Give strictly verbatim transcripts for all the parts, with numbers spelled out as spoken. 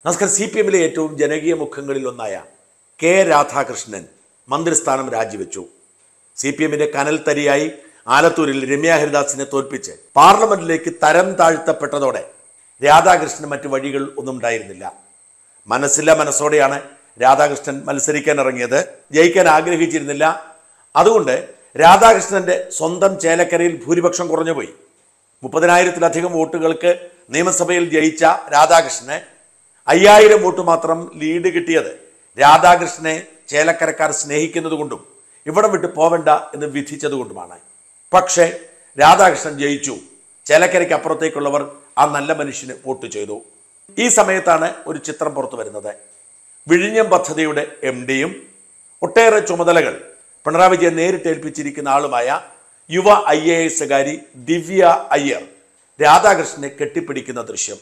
നമസ്കാരം. C P എമ്മിലെ ഏറ്റവും ജനകീയ മുഖങ്ങളിൽ ഒന്നായ കെ രാധാകൃഷ്ണൻ മന്ത്രിസ്ഥാനം രാജിവെച്ചു. സി പി എമ്മിന്റെ കനൽത്തരിയായി ആലത്തൂരിൽ രമ്യ ഹരിദാസിനെ തോൽപ്പിച്ച് പാർലമെന്റിലേക്ക് തരം താഴ്ത്തപ്പെട്ടതോടെ രാധാകൃഷ്ണന് മറ്റു വഴികൾ ഒന്നും ഉണ്ടായിരുന്നില്ല. മനസ്സില്ല മനസ്സോടെയാണ് രാധാകൃഷ്ണൻ മത്സരിക്കാൻ ഇറങ്ങിയത്. ജയിക്കാൻ ആഗ്രഹിച്ചിരുന്നില്ല. അതുകൊണ്ട് രാധാകൃഷ്ണന്റെ സ്വന്തം ചേലക്കരയിൽ ഭൂരിപക്ഷം കുറഞ്ഞുപോയി. മുപ്പതിനായിരത്തിലധികം വോട്ടുകൾക്ക് നിയമസഭയിൽ ജയിച്ച രാധാകൃഷ്ണന് അയ്യായിരം വോട്ട് മാത്രം ലീഡ് കിട്ടിയത് രാധാകൃഷ്ണനെ ചേലക്കരക്കാർ സ്നേഹിക്കുന്നത് കൊണ്ടും ഇവിടം വിട്ട് പോവണ്ട എന്ന് വിധിച്ചതുകൊണ്ടുമാണ്. പക്ഷേ രാധാകൃഷ്ണൻ ജയിച്ചു. ചേലക്കരയ്ക്ക് അപ്പുറത്തേക്കുള്ളവർ ആ നല്ല മനുഷ്യന് വോട്ട് ചെയ്തു. ഈ സമയത്താണ് ഒരു ചിത്രം പുറത്തു വരുന്നത്. വിഴിഞ്ഞം പദ്ധതിയുടെ എം ഡിയും ഒട്ടേറെ ചുമതലകൾ പിണറായി വിജയൻ നേരിട്ട് ഏൽപ്പിച്ചിരിക്കുന്ന ആളുമായ യുവ ഐ എ എസുകാരി ദിവ്യ അയ്യർ രാധാകൃഷ്ണനെ കെട്ടിപ്പിടിക്കുന്ന ദൃശ്യം.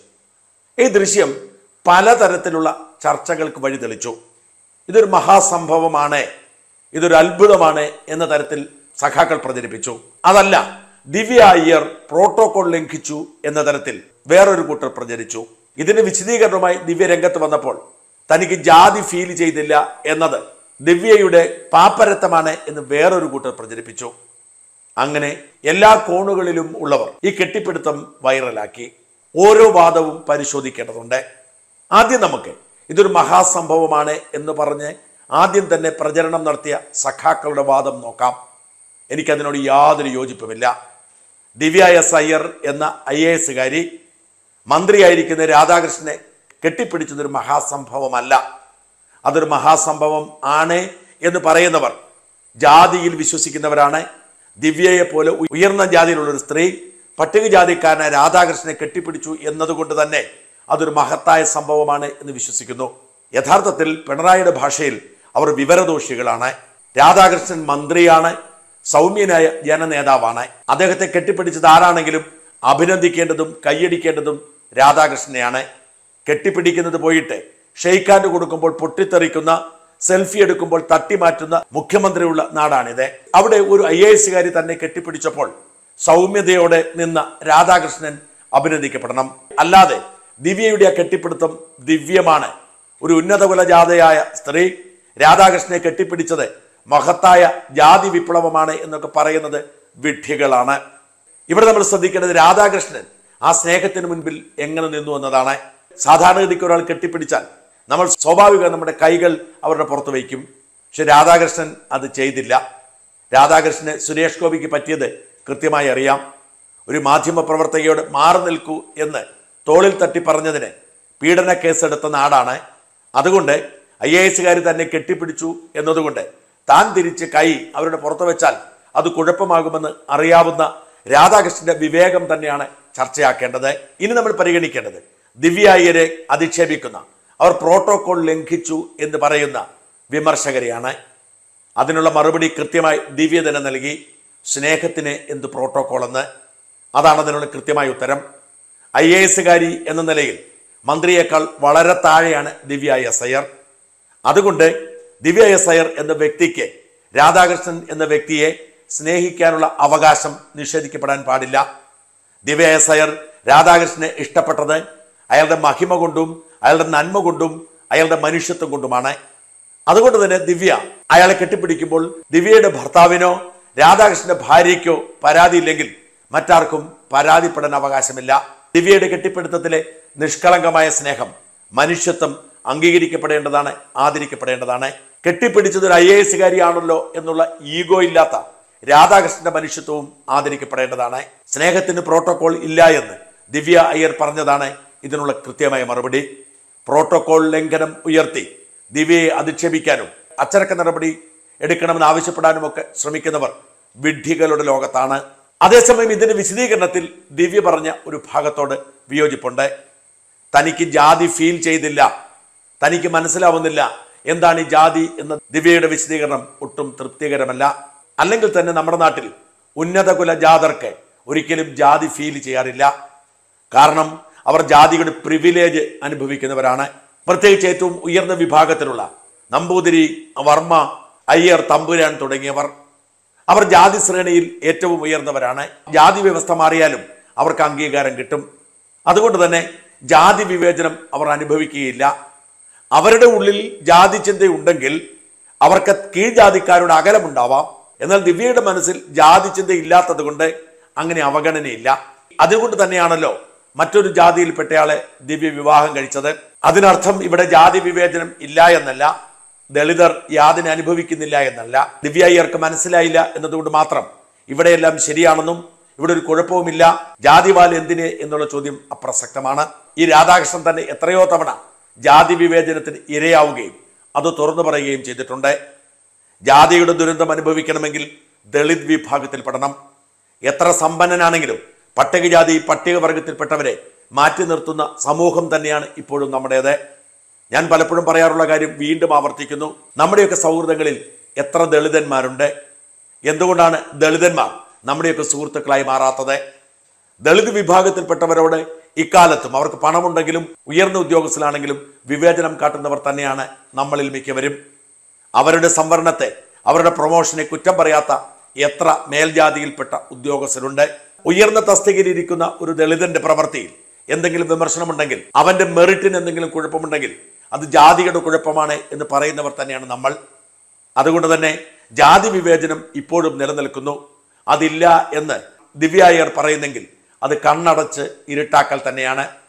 ഈ ദൃശ്യം പലതരത്തിലുള്ള ചർച്ചകൾക്ക് വഴി തെളിച്ചു. ഇതൊരു മഹാസംഭവമാണ്, ഇതൊരു അത്ഭുതമാണ് എന്ന തരത്തിൽ സഖാക്കൾ പ്രചരിപ്പിച്ചു. അതല്ല, ദിവ്യ അയ്യർ പ്രോട്ടോകോൾ ലംഘിച്ചു എന്ന തരത്തിൽ വേറൊരു കൂട്ടർ പ്രചരിച്ചു. ഇതിന് വിശദീകരണമായി ദിവ്യ രംഗത്ത് വന്നപ്പോൾ തനിക്ക് ജാതി ഫീൽ ചെയ്തില്ല എന്നത് ദിവ്യയുടെ പാപ്പരത്തമാണ് എന്ന് വേറൊരു കൂട്ടർ പ്രചരിപ്പിച്ചു. അങ്ങനെ എല്ലാ കോണുകളിലും ഉള്ളവർ ഈ കെട്ടിപ്പിടുത്തം വൈറലാക്കി. ഓരോ വാദവും പരിശോധിക്കേണ്ടതുണ്ട്. ആദ്യം നമുക്ക് ഇതൊരു മഹാസംഭവമാണ് എന്ന് പറഞ്ഞ് ആദ്യം തന്നെ പ്രചരണം നടത്തിയ സഖാക്കളുടെ വാദം നോക്കാം. എനിക്കതിനോട് യാതൊരു യോജിപ്പുമില്ല. ദിവ്യ എസ് അയ്യർ എന്ന ഐ എ എസുകാരി മന്ത്രിയായിരിക്കുന്ന രാധാകൃഷ്ണനെ കെട്ടിപ്പിടിച്ചതൊരു മഹാസംഭവമല്ല. അതൊരു മഹാസംഭവം ആണ് എന്ന് പറയുന്നവർ ജാതിയിൽ വിശ്വസിക്കുന്നവരാണ്. ദിവ്യയെ പോലെ ഉയർന്ന ജാതിയിലുള്ളൊരു സ്ത്രീ പട്ടികജാതിക്കാരനെ രാധാകൃഷ്ണനെ കെട്ടിപ്പിടിച്ചു എന്നതുകൊണ്ട് തന്നെ അതൊരു മഹത്തായ സംഭവമാണ് എന്ന് വിശ്വസിക്കുന്നു. യഥാർത്ഥത്തിൽ പിണറായിയുടെ ഭാഷയിൽ അവർ വിവരദോഷികളാണ്. രാധാകൃഷ്ണൻ മന്ത്രിയാണ്, സൗമ്യനായ ജനനേതാവാണ്. അദ്ദേഹത്തെ കെട്ടിപ്പിടിച്ചത് ആരാണെങ്കിലും അഭിനന്ദിക്കേണ്ടതും കൈയടിക്കേണ്ടതും രാധാകൃഷ്ണനെയാണ്. കെട്ടിപ്പിടിക്കുന്നത് പോയിട്ട് ഷെയ്ക്ക് ഹാൻഡ് കൊടുക്കുമ്പോൾ പൊട്ടിത്തെറിക്കുന്ന, സെൽഫി എടുക്കുമ്പോൾ തട്ടിമാറ്റുന്ന മുഖ്യമന്ത്രിയുള്ള നാടാണിത്. അവിടെ ഒരു ഐ എ എസുകാരി തന്നെ കെട്ടിപ്പിടിച്ചപ്പോൾ സൗമ്യതയോടെ നിന്ന രാധാകൃഷ്ണൻ അഭിനന്ദിക്കപ്പെടണം. അല്ലാതെ ദിവ്യയുടെ ആ കെട്ടിപ്പിടുത്തം ദിവ്യമാണ്. ഒരു ഉന്നതകുല ജാതയായ സ്ത്രീ രാധാകൃഷ്ണനെ കെട്ടിപ്പിടിച്ചത് മഹത്തായ ജാതി വിപ്ലവമാണ് എന്നൊക്കെ പറയുന്നത് വിഡ്ഢികളാണ്. ഇവിടെ നമ്മൾ ശ്രദ്ധിക്കേണ്ടത് രാധാകൃഷ്ണൻ ആ സ്നേഹത്തിന് മുൻപിൽ എങ്ങനെ നിന്നു എന്നതാണ്. സാധാരണഗതിക്ക് ഒരാൾ കെട്ടിപ്പിടിച്ചാൽ നമ്മൾ സ്വാഭാവികം നമ്മുടെ കൈകൾ അവരുടെ പുറത്ത് വയ്ക്കും. പക്ഷെ രാധാകൃഷ്ണൻ അത് ചെയ്തില്ല. രാധാകൃഷ്ണന് സുരേഷ് ഗോപിക്ക് പറ്റിയത് കൃത്യമായി അറിയാം. ഒരു മാധ്യമ പ്രവർത്തകയോട് മാറി നിൽക്കൂ എന്ന് തോളിൽ തട്ടി പറഞ്ഞതിന് പീഡന കേസെടുത്ത നാടാണ്. അതുകൊണ്ട് ഐ എ എസുകാർ തന്നെ കെട്ടിപ്പിടിച്ചു എന്നതുകൊണ്ട് താൻ തിരിച്ച് കൈ അവരുടെ പുറത്ത് വെച്ചാൽ അത് കുഴപ്പമാകുമെന്ന് അറിയാവുന്ന രാധാകൃഷ്ണന്റെ വിവേകം തന്നെയാണ് ചർച്ചയാക്കേണ്ടത്. ഇനി നമ്മൾ പരിഗണിക്കേണ്ടത് ദിവ്യ അയ്യരെ അധിക്ഷേപിക്കുന്ന, അവർ പ്രോട്ടോകോൾ ലംഘിച്ചു എന്ന് പറയുന്ന വിമർശകരെയാണ്. അതിനുള്ള മറുപടി കൃത്യമായി ദിവ്യ തന്നെ നൽകി. സ്നേഹത്തിന് എന്ത് പ്രോട്ടോകോൾ എന്ന്, അതാണ് അതിനുള്ള കൃത്യമായ ഉത്തരം. ഐ എ എസുകാരി എന്ന നിലയിൽ മന്ത്രിയേക്കാൾ വളരെ താഴെയാണ് ദിവ്യ എസ് അയ്യർ. അതുകൊണ്ട് ദിവ്യ എസ് അയ്യർ എന്ന വ്യക്തിക്ക് രാധാകൃഷ്ണൻ എന്ന വ്യക്തിയെ സ്നേഹിക്കാനുള്ള അവകാശം നിഷേധിക്കപ്പെടാൻ പാടില്ല. ദിവ്യ എസ് അയ്യർ രാധാകൃഷ്ണനെ ഇഷ്ടപ്പെട്ടത് അയാളുടെ മഹിമ കൊണ്ടും അയാളുടെ നന്മ കൊണ്ടും അയാളുടെ മനുഷ്യത്വം കൊണ്ടുമാണ്. അതുകൊണ്ട് തന്നെ ദിവ്യ അയാളെ കെട്ടിപ്പിടിക്കുമ്പോൾ ദിവ്യയുടെ ഭർത്താവിനോ രാധാകൃഷ്ണന്റെ ഭാര്യയ്ക്കോ പരാതിയില്ലെങ്കിൽ മറ്റാർക്കും പരാതിപ്പെടാൻ അവകാശമില്ല. ദിവ്യയുടെ കെട്ടിപ്പിടുത്തത്തിലെ നിഷ്കളങ്കമായ സ്നേഹം, മനുഷ്യത്വം അംഗീകരിക്കപ്പെടേണ്ടതാണ്, ആദരിക്കപ്പെടേണ്ടതാണ്. കെട്ടിപ്പിടിച്ചത് ഒരു ഐ എ എസുകാരിയാണല്ലോ എന്നുള്ള ഈഗോ ഇല്ലാത്ത രാധാകൃഷ്ണന്റെ മനുഷ്യത്വവും ആദരിക്കപ്പെടേണ്ടതാണ്. സ്നേഹത്തിന് പ്രോട്ടോകോൾ ഇല്ല എന്ന് ദിവ്യ അയ്യർ പറഞ്ഞതാണ് ഇതിനുള്ള കൃത്യമായ മറുപടി. പ്രോട്ടോകോൾ ലംഘനം ഉയർത്തി ദിവ്യയെ അധിക്ഷേപിക്കാനും അച്ചടക്ക നടപടി എടുക്കണമെന്ന് ആവശ്യപ്പെടാനും ഒക്കെ ശ്രമിക്കുന്നവർ വിഡ്ഢികളുടെ ലോകത്താണ്. അതേസമയം ഇതിന്റെ വിശദീകരണത്തിൽ ദിവ്യ പറഞ്ഞ ഒരു ഭാഗത്തോട് വിയോജിപ്പുണ്ട്. തനിക്ക് ജാതി ഫീൽ ചെയ്തില്ല, തനിക്ക് മനസ്സിലാവുന്നില്ല എന്താണ് ഈ ജാതി എന്ന ദിവ്യയുടെ വിശദീകരണം ഒട്ടും തൃപ്തികരമല്ല. അല്ലെങ്കിൽ തന്നെ നമ്മുടെ നാട്ടിൽ ഉന്നതകുല ജാതർക്ക് ഒരിക്കലും ജാതി ഫീൽ ചെയ്യാറില്ല. കാരണം അവർ ജാതിയുടെ പ്രിവിലേജ് അനുഭവിക്കുന്നവരാണ്. പ്രത്യേകിച്ച് ഏറ്റവും ഉയർന്ന വിഭാഗത്തിലുള്ള നമ്പൂതിരി, വർമ്മ, അയ്യർ, തമ്പുരാൻ തുടങ്ങിയവർ അവർ ജാതി ശ്രേണിയിൽ ഏറ്റവും ഉയർന്നവരാണ്. ജാതി വ്യവസ്ഥ മാറിയാലും അവർക്ക് അംഗീകാരം കിട്ടും. അതുകൊണ്ട് തന്നെ ജാതി വിവേചനം അവർ അനുഭവിക്കുകയില്ല. അവരുടെ ഉള്ളിൽ ജാതി ചിന്തയുണ്ടെങ്കിൽ അവർക്ക് കീഴ്ജാതിക്കാരുടെ അകലമുണ്ടാവാം. എന്നാൽ ദിവ്യയുടെ മനസ്സിൽ ജാതി ചിന്ത ഇല്ലാത്തത് കൊണ്ട് അങ്ങനെ അവഗണനയില്ല. അതുകൊണ്ട് തന്നെയാണല്ലോ മറ്റൊരു ജാതിയിൽപ്പെട്ടയാളെ ദിവ്യ വിവാഹം കഴിച്ചത്. അതിനർത്ഥം ഇവിടെ ജാതി വിവേചനം ഇല്ല എന്നല്ല, ദളിതർ യാതിനെ അനുഭവിക്കുന്നില്ല എന്നല്ല. ദിവ്യ അയ്യർക്ക് മനസ്സിലായില്ല എന്നതുകൊണ്ട് മാത്രം ഇവിടെയെല്ലാം ശരിയാണെന്നും ഇവിടെ ഒരു കുഴപ്പവുമില്ല, ജാതിവാൽ എന്തിന് എന്നുള്ള ചോദ്യം അപ്രസക്തമാണ്. ഈ രാധാകൃഷ്ണൻ തന്നെ എത്രയോ തവണ ജാതി വിവേചനത്തിന് ഇരയാവുകയും അത് തുറന്നു പറയുകയും ചെയ്തിട്ടുണ്ട്. ജാതിയുടെ ദുരന്തം അനുഭവിക്കണമെങ്കിൽ ദളിത് വിഭാഗത്തിൽപ്പെടണം. എത്ര സമ്പന്നനാണെങ്കിലും പട്ടികജാതി പട്ടികവർഗത്തിൽപ്പെട്ടവരെ മാറ്റി നിർത്തുന്ന സമൂഹം തന്നെയാണ് ഇപ്പോഴും നമ്മുടേത്. ഞാൻ പലപ്പോഴും പറയാറുള്ള കാര്യം വീണ്ടും ആവർത്തിക്കുന്നു. നമ്മുടെയൊക്കെ സൗഹൃദങ്ങളിൽ എത്ര ദളിതന്മാരുണ്ട്? എന്തുകൊണ്ടാണ് ദളിതന്മാർ നമ്മുടെയൊക്കെ സുഹൃത്തുക്കളായി മാറാത്തത്? ദളിത് വിഭാഗത്തിൽപ്പെട്ടവരോട് ഇക്കാലത്തും അവർക്ക് പണമുണ്ടെങ്കിലും ഉയർന്ന ഉദ്യോഗസ്ഥരാണെങ്കിലും വിവേചനം കാട്ടുന്നവർ തന്നെയാണ് നമ്മളിൽ മിക്കവരും. അവരുടെ സംവരണത്തെ, അവരുടെ പ്രൊമോഷനെ കുറ്റം പറയാത്ത എത്ര മേൽജാതിയിൽപ്പെട്ട ഉദ്യോഗസ്ഥരുണ്ട്? ഉയർന്ന തസ്തികയിലിരിക്കുന്ന ഒരു ദളിതന്റെ പ്രവൃത്തിയിൽ എന്തെങ്കിലും വിമർശനമുണ്ടെങ്കിൽ, അവന്റെ മെറിറ്റിന് എന്തെങ്കിലും കുഴപ്പമുണ്ടെങ്കിൽ അത് ജാതിയുടെ കുഴപ്പമാണ് എന്ന് പറയുന്നവർ തന്നെയാണ് നമ്മൾ. അതുകൊണ്ട് തന്നെ ജാതി വിവേചനം ഇപ്പോഴും നിലനിൽക്കുന്നു. അതില്ല എന്ന് ദിവ്യ അയ്യർ പറയുന്നെങ്കിൽ അത് കണ്ണടച്ച് ഇരുട്ടാക്കൽ തന്നെയാണ്.